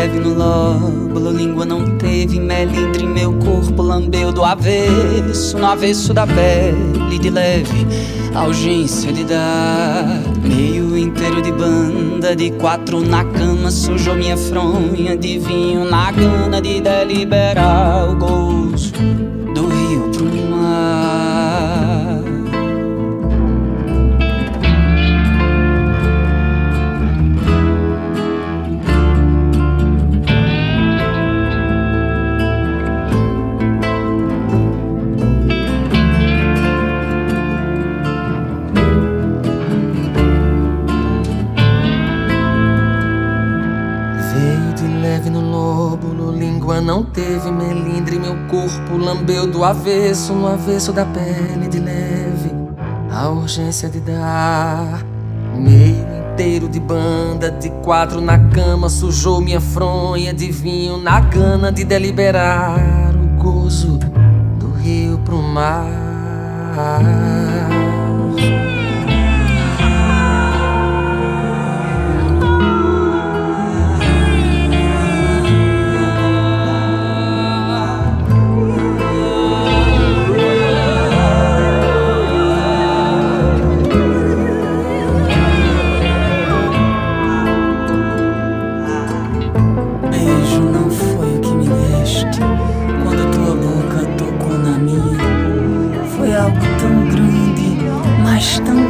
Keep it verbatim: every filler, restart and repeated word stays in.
leve no lóbulo, língua não teve melindre, meu corpo lambeu do avesso, no avesso da pele de leve, a urgência de dar. Meio inteiro de banda, de quatro na cama, sujou minha fronha de vinho na gana de deliberar o gozo do rio pro mar. No lóbulo, língua não teve melindre, meu corpo lambeu do avesso, no avesso da pele de leve, a urgência de dar. Meio inteiro de banda, de quatro na cama, sujou minha fronha de vinho na gana de deliberar o gozo do rio pro mar. Algo tão grande, mas tão